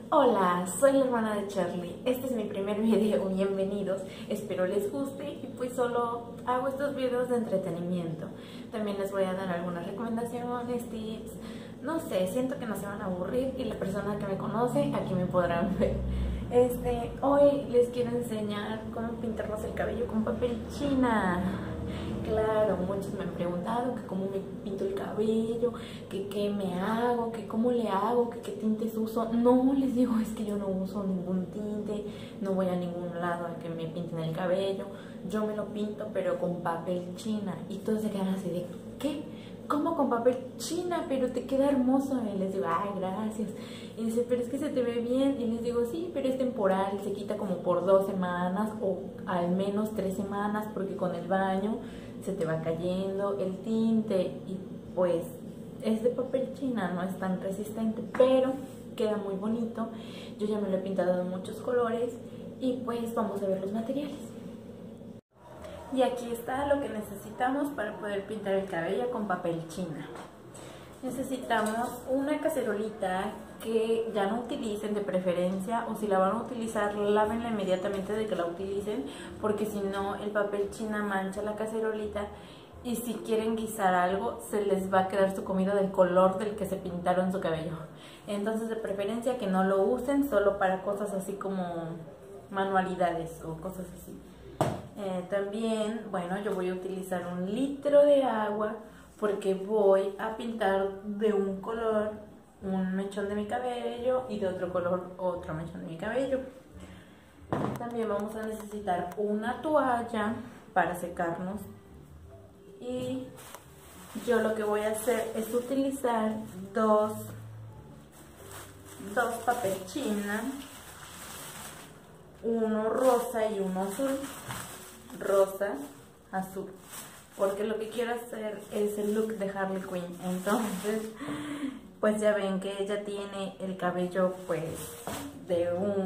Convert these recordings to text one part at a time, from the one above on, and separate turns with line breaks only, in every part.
Hola, soy la hermana de Charlie. Este es mi primer video, bienvenidos. Espero les guste y pues solo hago estos videos de entretenimiento. También les voy a dar algunas recomendaciones, tips. No sé, siento que no se van a aburrir y la persona que me conoce aquí me podrán ver. Hoy les quiero enseñar cómo pintarnos el cabello con papel china. Claro, muchos me han preguntado que cómo me pinto el cabello, que qué me hago, que cómo le hago, que qué tintes uso. No, les digo, es que yo no uso ningún tinte, no voy a ningún lado a que me pinten el cabello. Yo me lo pinto pero con papel china y todos se quedan así de, ¿qué? ¿Cómo con papel china? Pero te queda hermoso. Y les digo, ay, gracias. Y dice, pero es que se te ve bien. Y les digo, sí, pero es temporal, se quita como por 2 semanas o al menos 3 semanas porque con el baño se te va cayendo el tinte y pues es de papel china, no es tan resistente, pero queda muy bonito. Yo ya me lo he pintado de muchos colores y pues vamos a ver los materiales. Y aquí está lo que necesitamos para poder pintar el cabello con papel china. Necesitamos una cacerolita que ya no utilicen de preferencia, o si la van a utilizar, lávenla inmediatamente de que la utilicen, porque si no el papel china mancha la cacerolita y si quieren guisar algo se les va a quedar su comida del color del que se pintaron su cabello. Entonces de preferencia que no lo usen, solo para cosas así como manualidades o cosas así. También, bueno, yo voy a utilizar 1 litro de agua porque voy a pintar de un color un mechón de mi cabello y de otro color otro mechón de mi cabello. También vamos a necesitar una toalla para secarnos y yo lo que voy a hacer es utilizar dos papel china, uno rosa y uno azul. Rosa, azul, porque lo que quiero hacer es el look de Harley Quinn. Entonces pues ya ven que ella tiene el cabello pues de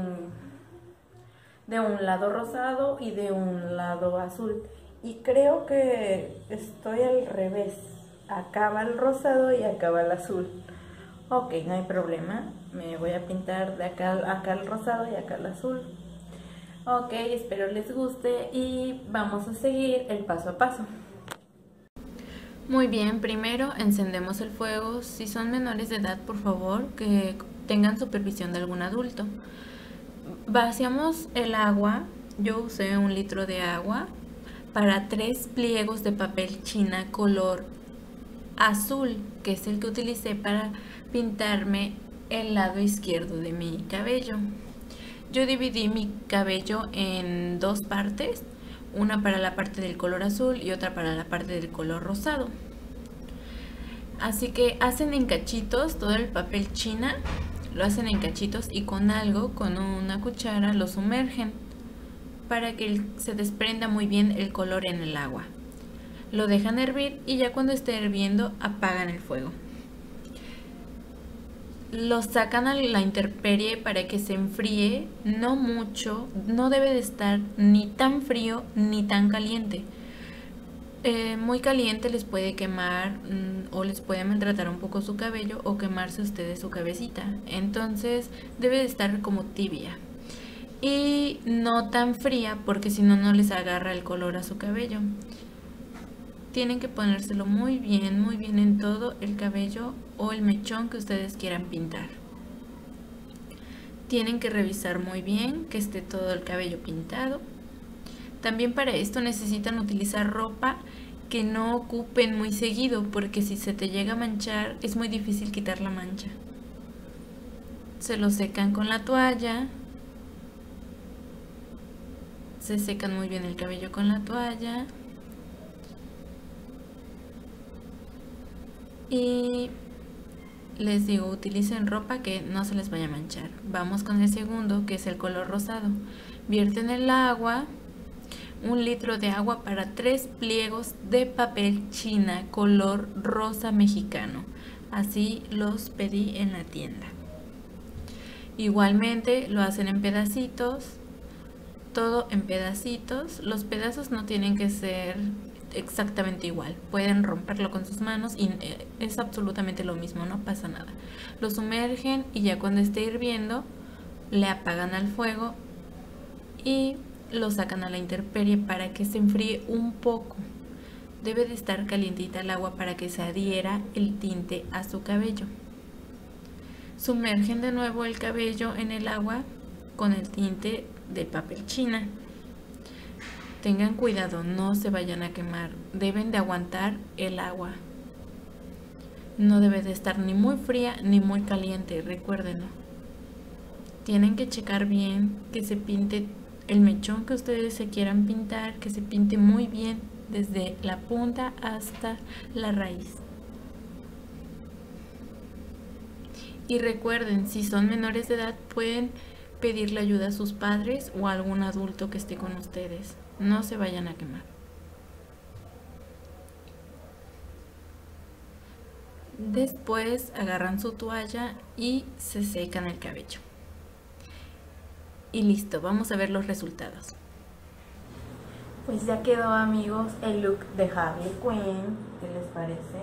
un lado rosado y de un lado azul, y creo que estoy al revés, acá va el rosado y acá va el azul. Ok, no hay problema, me voy a pintar de acá el rosado y acá el azul. Ok, espero les guste y vamos a seguir el paso a paso. Muy bien, primero encendemos el fuego. Si son menores de edad, por favor, que tengan supervisión de algún adulto. Vaciamos el agua. Yo usé 1 litro de agua para 3 pliegos de papel china color azul, que es el que utilicé para pintarme el lado izquierdo de mi cabello. Yo dividí mi cabello en 2 partes, una para la parte del color azul y otra para la parte del color rosado. Así que hacen en cachitos todo el papel china, lo hacen en cachitos y con una cuchara lo sumergen para que se desprenda muy bien el color en el agua. Lo dejan hervir y ya cuando esté hirviendo apagan el fuego. Lo sacan a la intemperie para que se enfríe, no mucho, no debe de estar ni tan frío ni tan caliente. Muy caliente les puede quemar o les puede maltratar un poco su cabello o quemarse ustedes su cabecita. Entonces debe de estar como tibia y no tan fría porque si no, no les agarra el color a su cabello. Tienen que ponérselo muy bien en todo el cabello o el mechón que ustedes quieran pintar. Tienen que revisar muy bien que esté todo el cabello pintado. También para esto necesitan utilizar ropa que no ocupen muy seguido, porque si se te llega a manchar es muy difícil quitar la mancha. Se lo secan con la toalla. Se secan muy bien el cabello con la toalla. Y les digo, utilicen ropa que no se les vaya a manchar. Vamos con el segundo, que es el color rosado. Vierten el agua, 1 litro de agua para 3 pliegos de papel china color rosa mexicano. Así los pedí en la tienda. Igualmente lo hacen en pedacitos, todo en pedacitos. Los pedazos no tienen que ser exactamente igual, pueden romperlo con sus manos y es absolutamente lo mismo, no pasa nada. Lo sumergen y ya cuando esté hirviendo le apagan al fuego y lo sacan a la intemperie para que se enfríe un poco. Debe de estar calientita el agua para que se adhiera el tinte a su cabello. Sumergen de nuevo el cabello en el agua con el tinte de papel china. Tengan cuidado, no se vayan a quemar. Deben de aguantar el agua. No debe de estar ni muy fría ni muy caliente, recuérdenlo. Tienen que checar bien que se pinte el mechón que ustedes se quieran pintar, que se pinte muy bien desde la punta hasta la raíz. Y recuerden, si son menores de edad, pueden pedirle ayuda a sus padres o a algún adulto que esté con ustedes. No se vayan a quemar. Después agarran su toalla y se secan el cabello. Y listo, vamos a ver los resultados. Pues ya quedó, amigos, el look de Harley Quinn. ¿Qué les parece?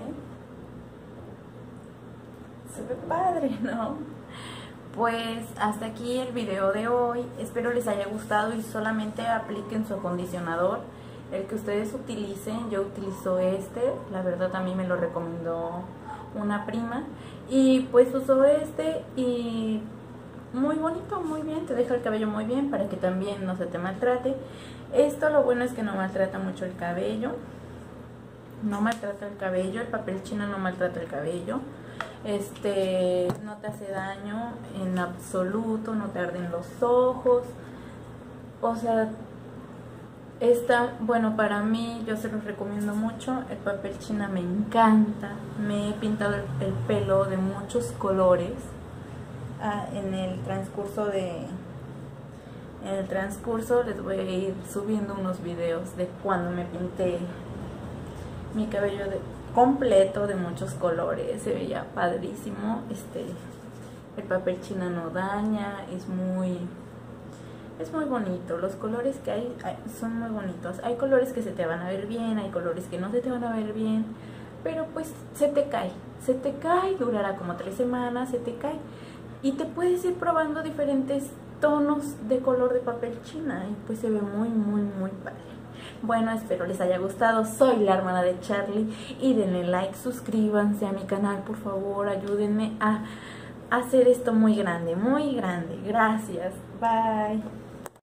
Se ve padre, ¿no? Pues hasta aquí el video de hoy. Espero les haya gustado y solamente apliquen su acondicionador, el que ustedes utilicen. Yo utilizo este, la verdad a mí me lo recomendó una prima y pues uso este y muy bonito, muy bien, te deja el cabello muy bien para que también no se te maltrate. Esto lo bueno es que no maltrata mucho el cabello, no maltrata el cabello, el papel china no maltrata el cabello. No te hace daño en absoluto, no te arden los ojos, o sea, bueno, para mí, yo se los recomiendo mucho. El papel china me encanta, me he pintado el pelo de muchos colores en el transcurso les voy a ir subiendo unos videos de cuando me pinté mi cabello completo de muchos colores, se veía padrísimo. El papel china no daña, es muy bonito. Los colores que hay son muy bonitos. Hay colores que se te van a ver bien, hay colores que no se te van a ver bien, pero pues se te cae, durará como 3 semanas, se te cae y te puedes ir probando diferentes tonos de color de papel china y pues se ve muy padre. Bueno, espero les haya gustado. Soy la hermana de Charlie y denle like, suscríbanse a mi canal, por favor, ayúdenme a hacer esto muy grande. Gracias, bye.